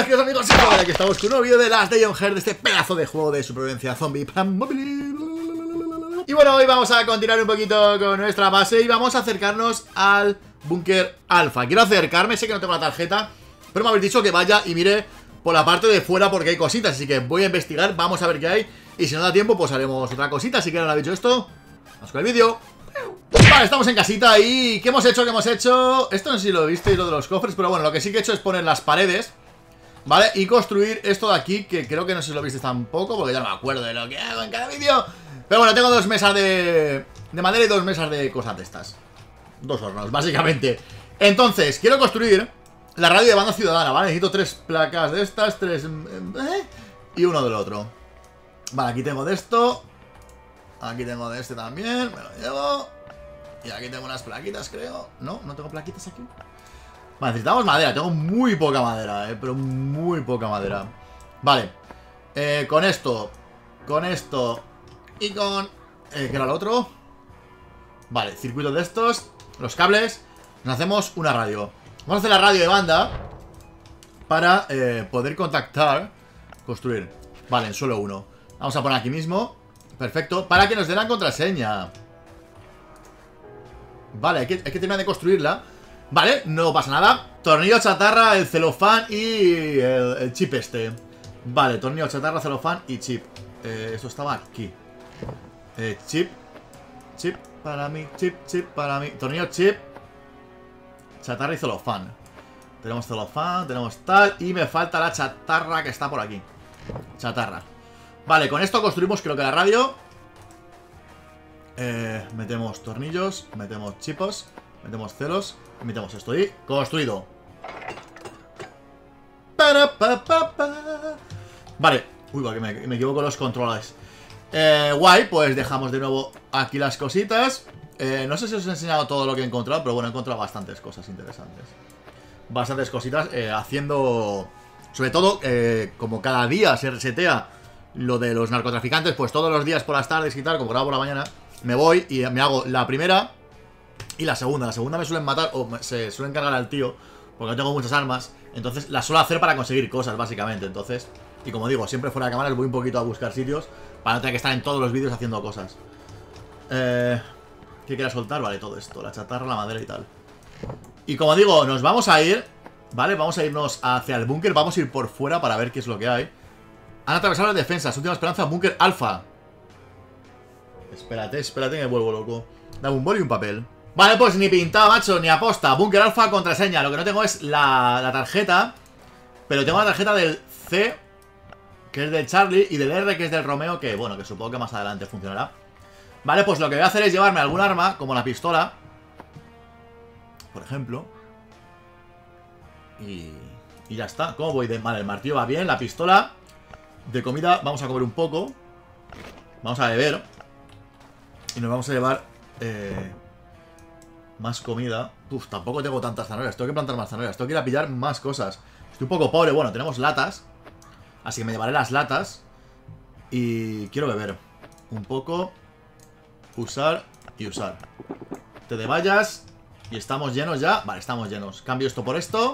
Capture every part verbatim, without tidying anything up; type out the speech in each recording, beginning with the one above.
queridos amigos, y ahora aquí estamos con un nuevo vídeo de las Dungeon Heart, de este pedazo de juego de supervivencia zombie. Y bueno, hoy vamos a continuar un poquito con nuestra base y vamos a acercarnos al búnker alfa. Quiero acercarme, sé que no tengo la tarjeta, pero me habéis dicho que vaya y mire por la parte de fuera porque hay cositas, así que voy a investigar, vamos a ver qué hay. Y si no da tiempo, pues haremos otra cosita, así que no lo habéis dicho esto. Vamos con el vídeo. Vale, estamos en casita y ¿qué hemos hecho? ¿Qué hemos hecho? Esto no sé si lo visteis, lo de los cofres, pero bueno, lo que sí que he hecho es poner las paredes, ¿vale? Y construir esto de aquí, que creo que no sé si lo visteis tampoco, porque ya no me acuerdo de lo que hago en cada vídeo. Pero bueno, tengo dos mesas de, de madera y dos mesas de cosas de estas. Dos hornos, básicamente. Entonces, quiero construir la radio de banda ciudadana, ¿vale? Necesito tres placas de estas, tres... ¿eh? Y uno del otro. Vale, aquí tengo de esto. Aquí tengo de este también, me lo llevo. Y aquí tengo unas plaquitas, creo. No, no tengo plaquitas aquí. Vale, necesitamos madera, tengo muy poca madera, eh, pero muy poca madera. Vale, eh, con esto, con esto y con... Eh, ¿qué era lo otro? Vale, circuitos de estos, los cables. Nos hacemos una radio. Vamos a hacer la radio de banda para eh, poder contactar. Construir. Vale, en suelo uno. Vamos a poner aquí mismo. Perfecto, para que nos den la contraseña. Vale, hay que, hay que terminar de construirla. Vale, no pasa nada. Tornillo chatarra, el celofán y el, el chip este. Vale, tornillo chatarra, celofán y chip. eh, Esto estaba aquí. eh, Chip. Chip para mí, chip, chip para mí. Tornillo, chip, chatarra y celofán. Tenemos celofán, tenemos tal. Y me falta la chatarra que está por aquí. Chatarra. Vale, con esto construimos creo que la radio. eh, Metemos tornillos, metemos chipos, metemos celos y metemos esto y construido. Para, pa, pa, pa. Vale, uy, que me, me equivoco los controles. eh, Guay, pues dejamos de nuevo aquí las cositas. eh, No sé si os he enseñado todo lo que he encontrado, pero bueno, he encontrado bastantes cosas interesantes. Bastantes cositas, eh, haciendo... Sobre todo, eh, como cada día se resetea lo de los narcotraficantes, pues todos los días por las tardes y tal, como grabo por la mañana, me voy y me hago la primera y la segunda. La segunda me suelen matar o me, se suelen cargar al tío, porque no tengo muchas armas. Entonces la suelo hacer para conseguir cosas, básicamente. Entonces, y como digo, siempre fuera de cámaras voy un poquito a buscar sitios para no tener que estar en todos los vídeos haciendo cosas. eh, ¿Qué quería soltar? Vale, todo esto, la chatarra, la madera y tal. Y como digo, nos vamos a ir, ¿vale? Vamos a irnos hacia el búnker, vamos a ir por fuera para ver qué es lo que hay. Han atravesado las defensas, última esperanza, búnker alfa. Espérate, espérate que me vuelvo loco. Dame un boli y un papel. Vale, pues ni pintado, macho, ni aposta. Búnker alfa, contraseña. Lo que no tengo es la, la tarjeta, pero tengo la tarjeta del C, que es del Charlie, y del R, que es del Romeo, que bueno, que supongo que más adelante funcionará. Vale, pues lo que voy a hacer es llevarme algún arma, como la pistola, por ejemplo. Y, y ya está. ¿Cómo voy de mal? El martillo va bien, la pistola. De comida vamos a comer un poco. Vamos a beber. Y nos vamos a llevar eh, más comida. Uf, tampoco tengo tantas zanahorias. Tengo que plantar más zanahorias. Tengo que ir a pillar más cosas. Estoy un poco pobre. Bueno, tenemos latas, así que me llevaré las latas. Y quiero beber un poco. Usar y usar. Te de vallas. Y estamos llenos ya. Vale, estamos llenos. Cambio esto por esto.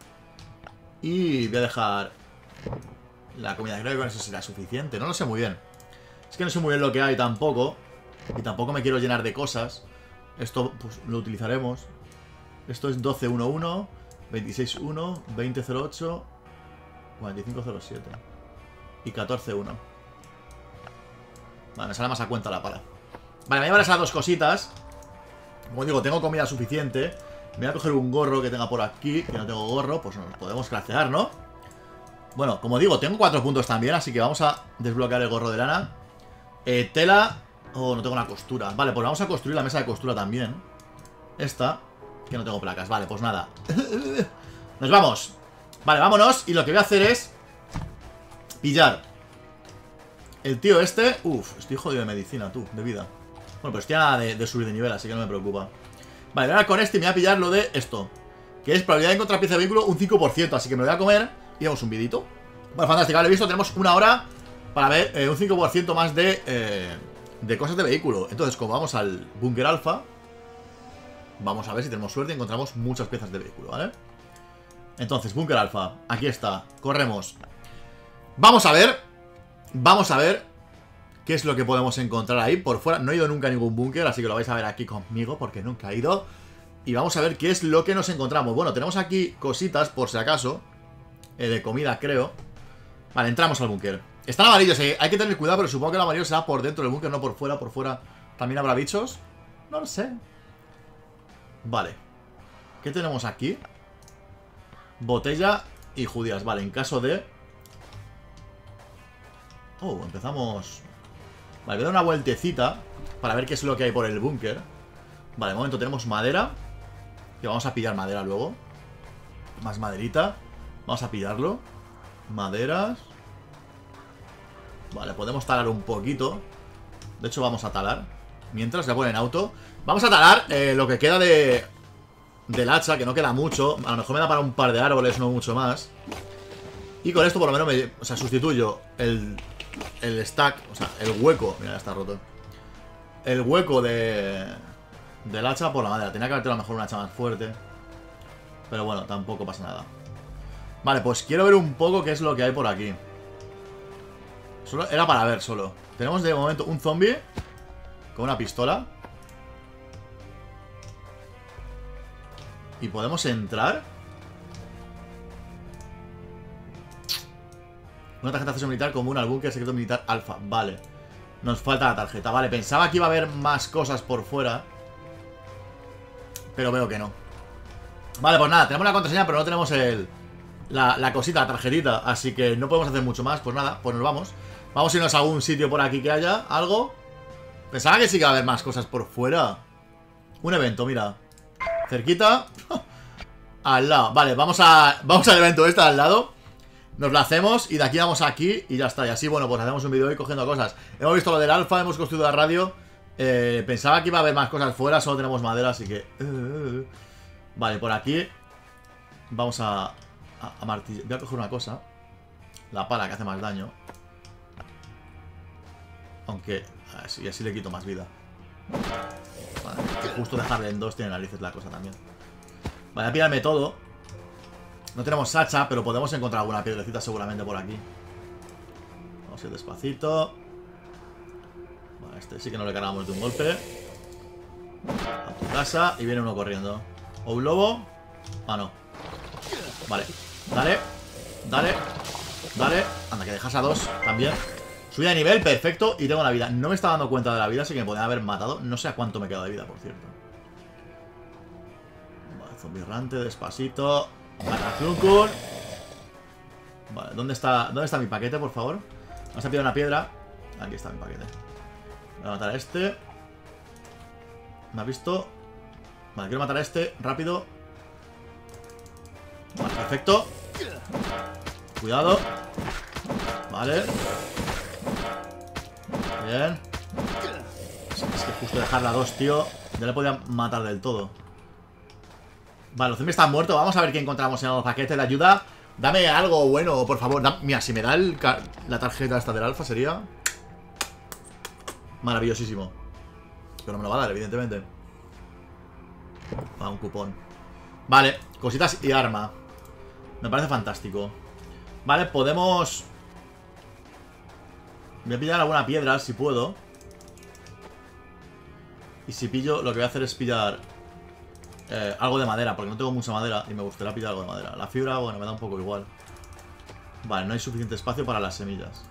Y voy a dejar la comida. Creo que con eso será suficiente. No lo sé muy bien. Es que no sé muy bien lo que hay tampoco. Y tampoco me quiero llenar de cosas. Esto pues lo utilizaremos. Esto es doce uno uno, veintiséis uno, veinte cero ocho, cuarenta y cinco cero siete y catorce uno. Vale, me sale más a cuenta la pala. Vale, me voy a llevar esas dos cositas. Como digo, tengo comida suficiente. Me voy a coger un gorro que tenga por aquí. Que no tengo gorro, pues nos podemos craftear, ¿no? Bueno, como digo, tengo cuatro puntos también. Así que vamos a desbloquear el gorro de lana. eh, Tela. Oh, no tengo una costura. Vale, pues vamos a construir la mesa de costura también. Esta, que no tengo placas. Vale, pues nada. Nos vamos. Vale, vámonos. Y lo que voy a hacer es pillar el tío este. Uf, estoy jodido de medicina, tú, de vida. Bueno, pues estoy a nada de, de subir de nivel, así que no me preocupa. Vale, ahora con este me voy a pillar lo de esto, que es probabilidad de encontrar pieza de vehículo un cinco por ciento. Así que me lo voy a comer y vamos un vidito. Vale, fantástico, vale, visto, tenemos una hora para ver eh, un cinco por ciento más de eh, de cosas de vehículo. Entonces, como vamos al búnker alfa, vamos a ver si tenemos suerte y encontramos muchas piezas de vehículo, ¿vale? Entonces, búnker alfa. Aquí está. Corremos. Vamos a ver. Vamos a ver qué es lo que podemos encontrar ahí por fuera. No he ido nunca a ningún búnker, así que lo vais a ver aquí conmigo, porque nunca he ido. Y vamos a ver qué es lo que nos encontramos. Bueno, tenemos aquí cositas, por si acaso. Eh, de comida, creo. Vale, entramos al búnker. Están amarillos, eh. Hay que tener cuidado, pero supongo que el amarillo será por dentro del búnker, no por fuera. Por fuera también habrá bichos. No lo sé. Vale. ¿Qué tenemos aquí? Botella y judías. Vale, en caso de... Oh, empezamos... Vale, voy a dar una vueltecita para ver qué es lo que hay por el búnker. Vale, de momento tenemos madera. Que vamos a pillar madera luego. Más maderita. Vamos a pillarlo. Maderas. Vale, podemos talar un poquito. De hecho, vamos a talar. Mientras le ponen auto. Vamos a talar eh, lo que queda de... Del hacha, que no queda mucho. A lo mejor me da para un par de árboles, no mucho más. Y con esto por lo menos me... O sea, sustituyo el... El stack, o sea, el hueco. Mira, ya está roto. El hueco de... Del hacha por la madera. Tenía que haber tenido a lo mejor un hacha más fuerte. Pero bueno, tampoco pasa nada. Vale, pues quiero ver un poco qué es lo que hay por aquí. Solo, era para ver solo. Tenemos de momento un zombie con una pistola. ¿Y podemos entrar? Una tarjeta de acceso militar común al búnker secreto militar alfa. Vale. Nos falta la tarjeta. Vale, pensaba que iba a haber más cosas por fuera. Pero veo que no. Vale, pues nada, tenemos la contraseña, pero no tenemos el... La, la cosita, la tarjetita. Así que no podemos hacer mucho más. Pues nada, pues nos vamos. Vamos a irnos a algún sitio por aquí que haya algo. Pensaba que sí que iba a haber más cosas por fuera. Un evento, mira. Cerquita. Al lado. Vale, vamos a vamos al evento este al lado. Nos lo hacemos y de aquí vamos aquí y ya está. Y así, bueno, pues hacemos un vídeo hoy cogiendo cosas. Hemos visto lo del alfa, hemos construido la radio. eh, Pensaba que iba a haber más cosas fuera. Solo tenemos madera, así que... Uh, vale, por aquí vamos a, a, a martillar. Voy a coger una cosa. La pala que hace más daño. Aunque así, así le quito más vida. Vale, que justo dejarle en dos tiene narices la cosa también. Vale, a pillarme todo. No tenemos hacha, pero podemos encontrar alguna piedrecita seguramente por aquí. Vamos a ir despacito. Vale, este sí que no le cargamos de un golpe. A tu casa y viene uno corriendo. ¿O un lobo? Ah, no. Vale, dale. Dale. Dale. Anda, que dejas a dos también. Subida de nivel, perfecto. Y tengo la vida. No me estaba dando cuenta de la vida, así que me podían haber matado. No sé a cuánto me queda de vida, por cierto. Vale, zombie errante, despacito. Vale, vale, ¿dónde está, ¿dónde está mi paquete, por favor? Vamos a pillar una piedra. Aquí está mi paquete. Voy a matar a este. ¿Me ha visto? Vale, quiero matar a este, rápido. Vale, perfecto. Cuidado. Vale. Bien. Es que justo dejarla a dos, tío. Ya le podía matar del todo. Vale, los zombies están muertos. Vamos a ver qué encontramos en los paquetes de ayuda. Dame algo bueno, por favor. Da... Mira, si me da el ca... la tarjeta esta del alfa sería maravillosísimo. Pero no me lo va a dar, evidentemente. Ah, un cupón. Vale, cositas y arma. Me parece fantástico. Vale, podemos... Voy a pillar alguna piedra, si puedo. Y si pillo, lo que voy a hacer es pillar eh, algo de madera, porque no tengo mucha madera y me gustaría pillar algo de madera. La fibra, bueno, me da un poco igual. Vale, no hay suficiente espacio para las semillas.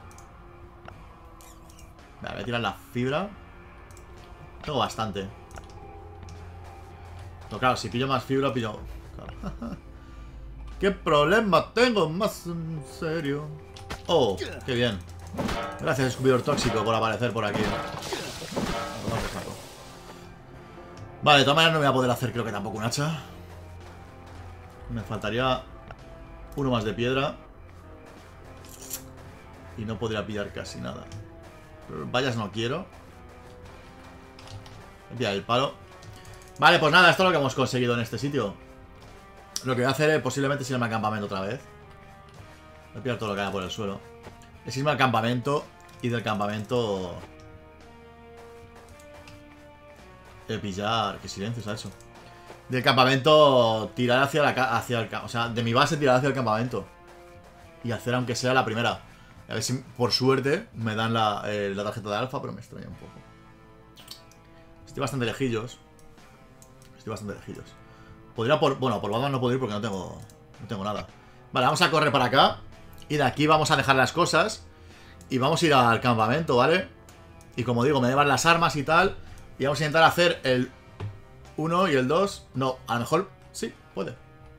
Vale, voy a tirar la fibra. Tengo bastante. Pero claro, si pillo más fibra, pillo... Claro. ¿Qué problema tengo más en serio? Oh, qué bien. Gracias, descubridor tóxico, por aparecer por aquí. Vale, de todas maneras no voy a poder hacer, creo que tampoco un hacha. Me faltaría uno más de piedra. Y no podría pillar casi nada. Pero vallas no quiero. Voy a pillar el palo. Vale, pues nada, esto es lo que hemos conseguido en este sitio. Lo que voy a hacer es posiblemente irme al campamento otra vez. Voy a pillar todo lo que haya por el suelo. Es irme al campamento. Y del campamento... De pillar... Qué silencio se ha hecho. del campamento tirar hacia, la, hacia el... O sea, de mi base tirar hacia el campamento. Y hacer aunque sea la primera. A ver si por suerte me dan la, eh, la tarjeta de alfa, pero me extraña un poco. Estoy bastante lejillos. Estoy bastante lejillos. Podría por... Bueno, por Batman no puedo ir porque no tengo... No tengo nada. Vale, vamos a correr para acá. Y de aquí vamos a dejar las cosas. Y vamos a ir al campamento, ¿vale? Y como digo, me llevan las armas y tal. Y vamos a intentar hacer el uno y el dos. No, a lo mejor... Sí, puede.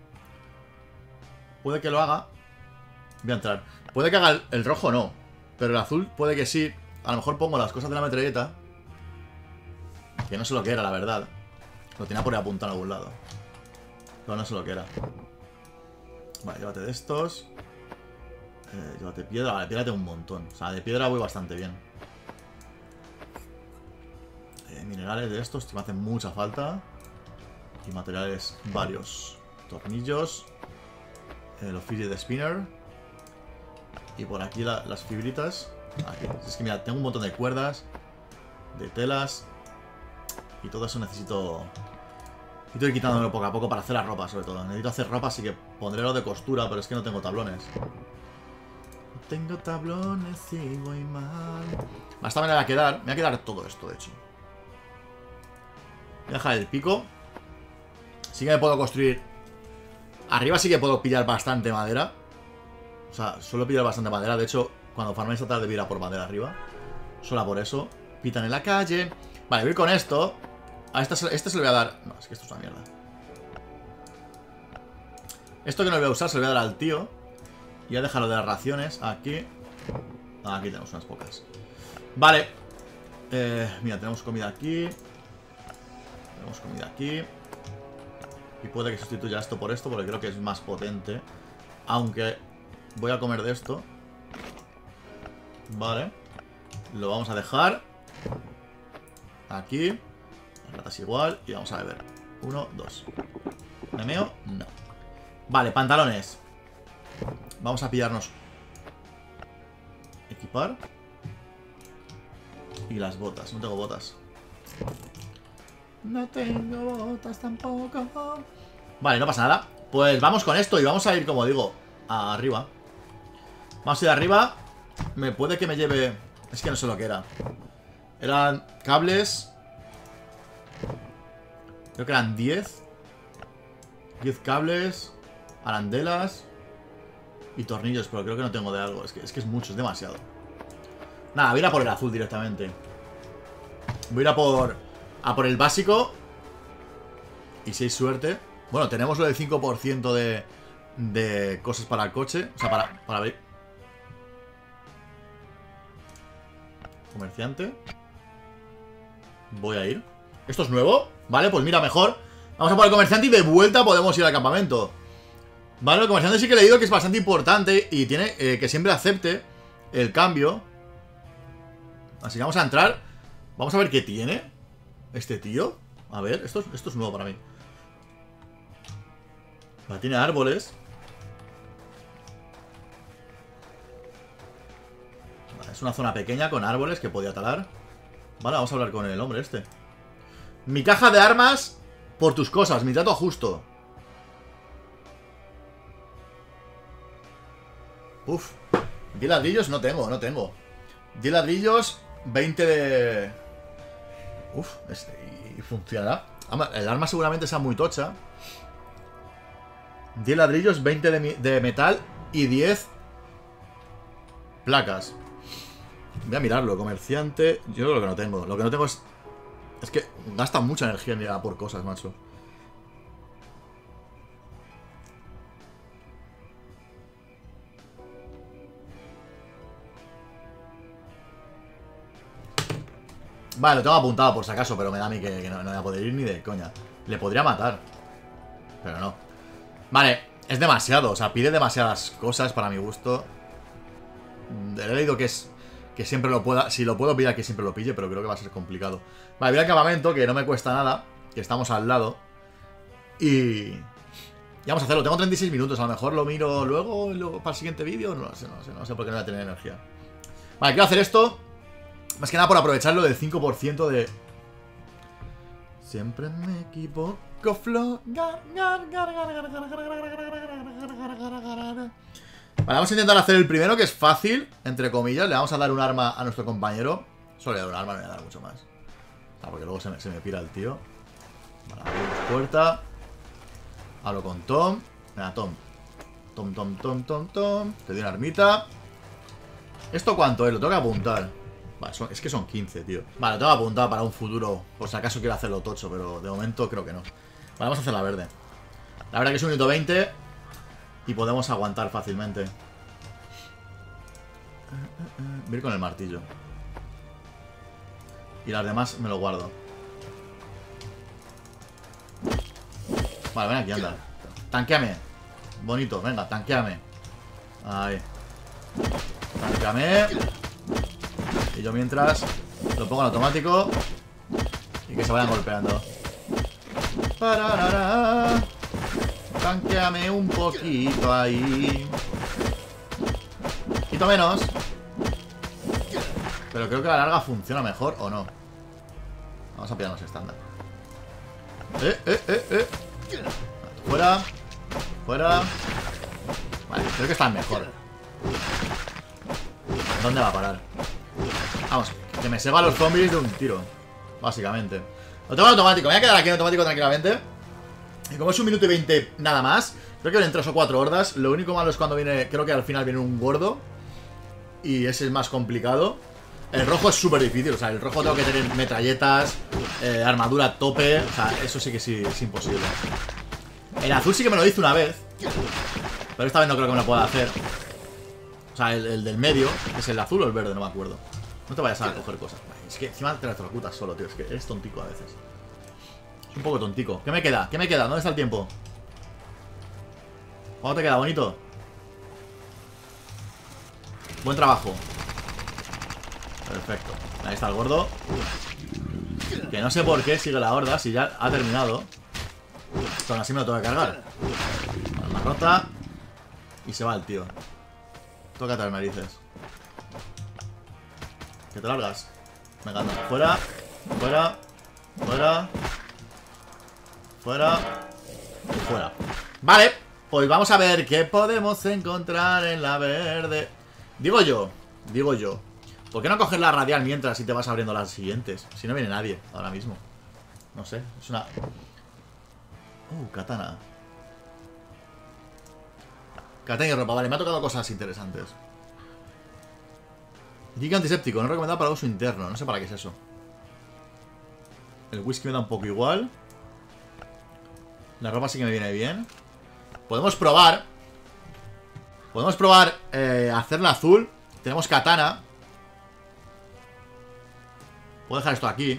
Puede que lo haga. Voy a entrar. Puede que haga el, el rojo, no. Pero el azul puede que sí. A lo mejor pongo las cosas de la metralleta. Que no sé lo que era, la verdad. Lo tenía por ahí apuntado a algún lado. Pero no sé lo que era. Vale, llévate de estos. Eh, llévate piedra. Vale, piedra tengo un montón. O sea, de piedra voy bastante bien. Eh, minerales de estos que me hacen mucha falta. Y materiales varios. Tornillos. Eh, los fidget spinner. Y por aquí la, las fibritas. Aquí. Es que mira, tengo un montón de cuerdas. De telas. Y todo eso necesito... Necesito ir quitándolo poco a poco para hacer la ropa, sobre todo. Necesito hacer ropa, así que pondré lo de costura, pero es que no tengo tablones. No tengo tablones y voy mal. Esta me va a quedar... Me va a quedar todo esto, de hecho. Voy a dejar el pico. Sí que me puedo construir... Arriba sí que puedo pillar bastante madera. O sea, suelo pillar bastante madera. De hecho, cuando farméis esta tarde voy a ir a por madera arriba. Solo por eso. Pitan en la calle. Vale, voy a ir con esto. A este, este se le voy a dar... No, es que esto es una mierda. Esto que no lo voy a usar se lo voy a dar al tío. Y voy a dejarlo de las raciones aquí. Ah, aquí tenemos unas pocas. Vale. Eh, mira, tenemos comida aquí. Tenemos comida aquí. Y puede que sustituya esto por esto, porque creo que es más potente. Aunque voy a comer de esto. Vale. Lo vamos a dejar aquí. Las ratas igual. Y vamos a beber. Uno, dos. ¿Me meo? No. Vale, pantalones. Vamos a pillarnos. Equipar. Y las botas. No tengo botas. No tengo botas tampoco. Vale, no pasa nada. Pues vamos con esto y vamos a ir, como digo, arriba. Vamos a ir arriba. Me puede que me lleve... Es que no sé lo que era. Eran cables. Creo que eran diez. diez cables. Arandelas. Y tornillos, pero creo que no tengo de algo. Es que es, que es mucho, es demasiado. Nada, voy a ir a por el azul directamente. Voy a ir a por... A por el básico. Y si hay suerte. Bueno, tenemos lo del cinco por ciento de, de cosas para el coche. O sea, para, para ver. Comerciante. Voy a ir. ¿Esto es nuevo? Vale, pues mira, mejor. Vamos a por el comerciante y de vuelta podemos ir al campamento. Vale, el comerciante sí que he leído que es bastante importante. Y tiene eh, que siempre acepte el cambio. Así que vamos a entrar. Vamos a ver qué tiene este tío. A ver, esto, esto es nuevo para mí. Vale, tiene árboles. Vale, es una zona pequeña con árboles que podía talar. Vale, vamos a hablar con el hombre este. Mi caja de armas por tus cosas, mi trato justo. Uf, diez ladrillos no tengo, no tengo. diez ladrillos, veinte de... Uf, este, y funcionará. El arma seguramente sea muy tocha. diez ladrillos, veinte de, de metal y diez placas. Voy a mirarlo, comerciante. Yo lo que no tengo. Lo que no tengo es... Es que gasta mucha energía en ir a por cosas, macho. Vale, lo tengo apuntado por si acaso, pero me da a mí que, que no, no voy a poder ir ni de coña. Le podría matar, pero no. Vale, es demasiado, o sea, pide demasiadas cosas para mi gusto. He leído que es que siempre lo pueda, si lo puedo pillar que siempre lo pille, pero creo que va a ser complicado. Vale, voy al campamento, que no me cuesta nada, que estamos al lado. Y... Y vamos a hacerlo, tengo treinta y seis minutos, a lo mejor lo miro luego, luego para el siguiente vídeo, no lo sé, no lo sé, no sé por qué no voy a tener energía. Vale, quiero hacer esto. Más que nada por aprovecharlo del cinco por ciento de... Siempre me equivoco. Coflo. Vale, vamos a intentar hacer el primero, que es fácil, entre comillas. Le vamos a dar un arma a nuestro compañero. Solo le dar un arma, no le voy a dar mucho más. Ah, porque luego se me, se me pira el tío. Vale, abrimos puerta. Hablo con Tom. Venga, Tom. Tom, Tom, Tom, Tom, Tom. Te doy una armita. ¿Esto cuánto es? Lo tengo que apuntar. Vale, son, es que son quince, tío. Vale, lo tengo que apuntar para un futuro. Por si acaso quiero hacerlo tocho, pero de momento creo que no. Vale, vamos a hacer la verde. La verdad que es un minuto veinte. Y podemos aguantar fácilmente. Voy a ir con el martillo. Y las demás me lo guardo. Vale, ven aquí, anda. Tanqueame. Bonito, venga, tanqueame. Ahí. Tanqueame. Y yo mientras lo pongo en automático. Y que se vayan golpeando. Pararara. Tanqueame un poquito ahí. Poquito menos. Pero creo que a la larga funciona mejor, ¿o no? Vamos a pillarnos estándar. Eh, eh, eh, eh. Fuera. Fuera. Vale, creo que están mejor. ¿Dónde va a parar? Vamos, que me seba a los zombies de un tiro. Básicamente. Lo tengo en automático, me voy a quedar aquí en automático tranquilamente. Y como es un minuto y veinte nada más, creo que vienen tres o cuatro hordas. Lo único malo es cuando viene, creo que al final viene un gordo. Y ese es más complicado. El rojo es súper difícil, o sea, el rojo tengo que tener metralletas, eh, armadura a tope. O sea, eso sí que sí, es imposible. El azul sí que me lo hice una vez, pero esta vez no creo que me lo pueda hacer. O sea, el, el del medio, ¿es el azul o el verde? No me acuerdo. No te vayas a coger cosas. Es que encima te electrocutas solo, tío. Es que eres tontico a veces. Es un poco tontico. ¿Qué me queda? ¿Qué me queda? ¿Dónde está el tiempo? ¿Cómo te queda, bonito? Buen trabajo. Perfecto. Ahí está el gordo. Que no sé por qué sigue la horda si ya ha terminado. Pero aún así me lo tengo que cargar. Arma rota. Y se va el tío. Tócate las narices. Que te largas. Venga, anda. Fuera. Fuera. Fuera. Fuera. Y fuera. Vale. Pues vamos a ver qué podemos encontrar en la verde. Digo yo. Digo yo. ¿Por qué no coger la radial mientras y te vas abriendo las siguientes? Si no viene nadie ahora mismo. No sé. Es una... Uh, katana. Katana y ropa. Vale, me ha tocado cosas interesantes. Giga antiséptico. No recomendado para uso interno. No sé para qué es eso. El whisky me da un poco igual. La ropa sí que me viene bien. Podemos probar. Podemos probar eh, hacerla azul. Tenemos katana. Puedo dejar esto aquí.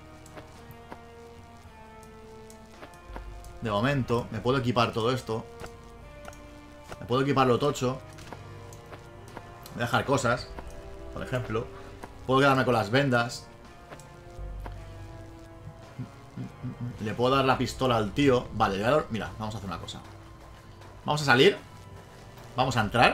De momento. Me puedo equipar todo esto. Me puedo equipar lo tocho. Voy a dejar cosas. Por ejemplo. Puedo quedarme con las vendas. Le puedo dar la pistola al tío. Vale, le voy a dar... Mira, vamos a hacer una cosa. Vamos a salir. Vamos a entrar.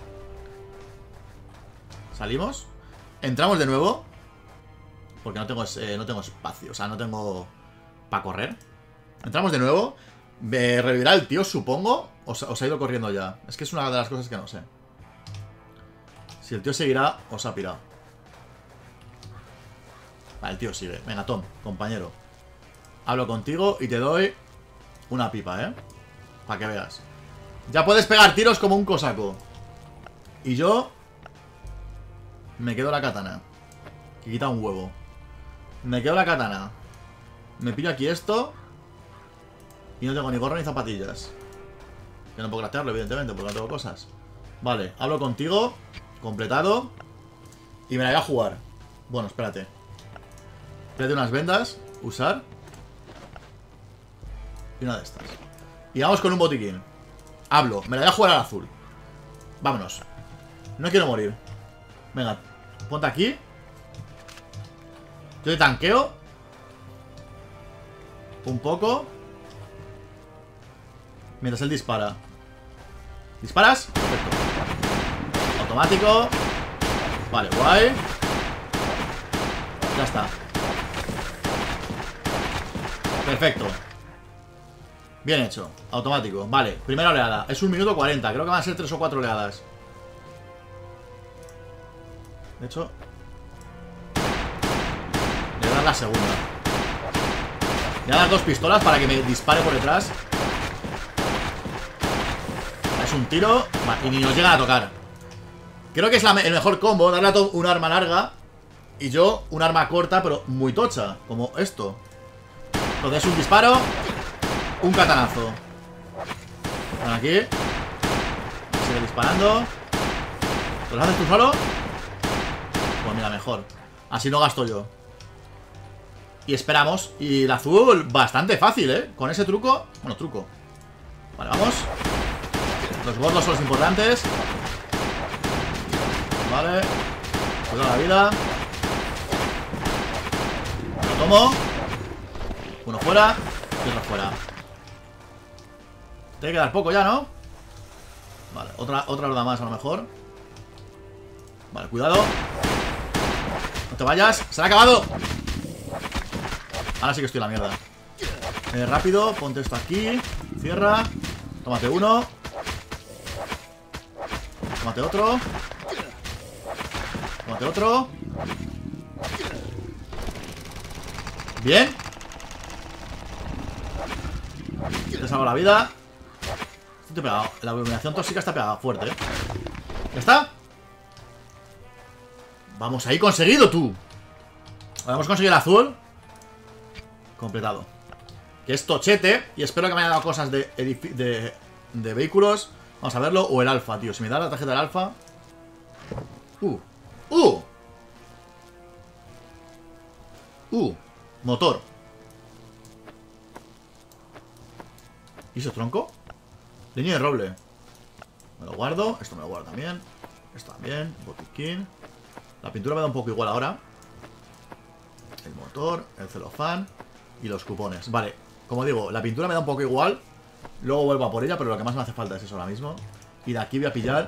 Salimos. Entramos de nuevo. Porque no tengo, eh, no tengo espacio. O sea, no tengo para correr. Entramos de nuevo. Me revivirá el tío, supongo. O se, o se ha ido corriendo ya. Es que es una de las cosas que no sé. Si el tío seguirá o se ha pirado. Vale, el tío sigue. Venga, Tom, compañero. Hablo contigo y te doy una pipa, ¿eh? Para que veas. Ya puedes pegar tiros como un cosaco. Y yo me quedo la katana. Que quita un huevo. Me quedo la katana. Me pillo aquí esto. Y no tengo ni gorro ni zapatillas. Que no puedo craftearlo, evidentemente, porque no tengo cosas. Vale, hablo contigo. Completado. Y me la voy a jugar. Bueno, espérate. Espérate unas vendas. Usar. Y una de estas. Y vamos con un botiquín. Hablo, me la voy a jugar al azul. Vámonos. No quiero morir. Venga, ponte aquí. Yo te tanqueo. Un poco. Mientras él dispara. ¿Disparas? Perfecto. Automático. Vale, guay. Ya está. Perfecto. Bien hecho, automático. Vale, primera oleada. Es un minuto cuarenta, creo que van a ser tres o cuatro oleadas. De hecho, le voy a dar la segunda. Le voy a dar dos pistolas para que me dispare por detrás. Es un tiro. Vale, y ni nos llegan a tocar. Creo que es la, el mejor combo, darle a todo un arma larga y yo un arma corta, pero muy tocha, como esto. Entonces un disparo, un catanazo. Van aquí. Sigue disparando. ¿Lo haces tú solo? Pues mira, mejor. Así no gasto yo. Y esperamos. Y el azul, bastante fácil, ¿eh? Con ese truco. Bueno, truco. Vale, vamos. Los gordos son los importantes. Vale. Cuidado la vida. Lo tomo. Uno fuera y otro fuera. Tiene que dar poco ya, ¿no? Vale, otra, otra rueda más a lo mejor. Vale, cuidado. No te vayas, se le ha acabado. Ahora sí que estoy en la mierda. eh, Rápido, ponte esto aquí. Cierra. Tómate uno. Tómate otro. Tómate otro. Bien. Te salvo la vida. Estoy pegado. La abominación tóxica está pegada fuerte, ¿eh? ¿Ya está? Vamos, ahí conseguido, tú. Hemos conseguido el azul. Completado. Que es tochete. Y espero que me haya dado cosas de, de, de vehículos. Vamos a verlo. O el alfa, tío. Si me da la tarjeta del alfa. Uh. Uh. Uh. Motor. ¿Y ese tronco? Leña de roble. Me lo guardo. Esto me lo guardo también. Esto también. Botiquín. La pintura me da un poco igual ahora. El motor. El celofán. Y los cupones. Vale. Como digo, la pintura me da un poco igual. Luego vuelvo a por ella. Pero lo que más me hace falta es eso ahora mismo. Y de aquí voy a pillar.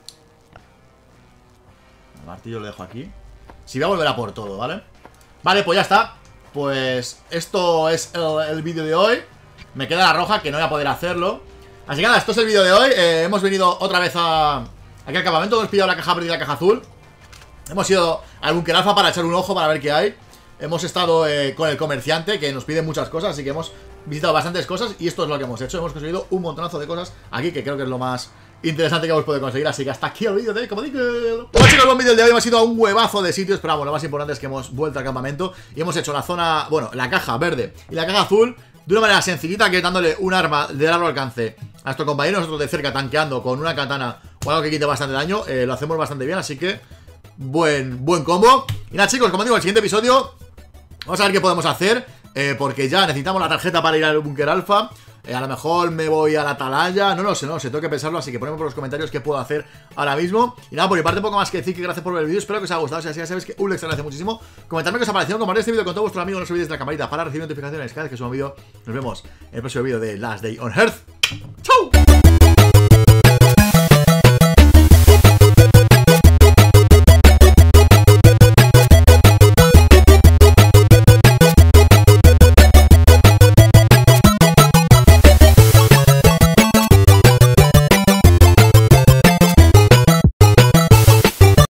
El martillo lo dejo aquí. Si voy a volver a por todo, ¿vale? Vale, pues ya está. Pues esto es el, el vídeo de hoy. Me queda la roja, que no voy a poder hacerlo. Así que nada, esto es el vídeo de hoy. eh, Hemos venido otra vez a aquí al campamento. Hemos pillado la caja verde y la caja azul. Hemos ido al búnker alfa para echar un ojo, para ver qué hay. Hemos estado eh, con el comerciante, que nos pide muchas cosas. Así que hemos visitado bastantes cosas. Y esto es lo que hemos hecho. Hemos conseguido un montonazo de cosas aquí, que creo que es lo más interesante que hemos podido conseguir. Así que hasta aquí el vídeo de como digo. Bueno, chicos, buen vídeo el de hoy. Hemos ido a un huevazo de sitios. Pero vamos, lo más importante es que hemos vuelto al campamento. Y hemos hecho la zona, bueno, la caja verde y la caja azul de una manera sencillita, que es dándole un arma de largo alcance a nuestro compañero. Nosotros de cerca tanqueando con una katana o algo que quite bastante daño. eh, Lo hacemos bastante bien, así que buen, buen combo. Y nada, chicos, como digo, el siguiente episodio vamos a ver qué podemos hacer, eh, porque ya necesitamos la tarjeta para ir al búnker alfa. eh, A lo mejor me voy a la atalaya. No lo sé, no lo sé, tengo que pensarlo. Así que ponedme por los comentarios qué puedo hacer ahora mismo. Y nada, por mi parte poco más que decir que gracias por ver el vídeo. Espero que os haya gustado. Si así ya sabéis que un like se agradece muchísimo. Comentadme qué os ha parecido, compartid este vídeo con todos vuestros amigos. No os olvidéis de la campanita para recibir notificaciones cada vez que suba un vídeo. Nos vemos en el próximo vídeo de Last Day on Earth.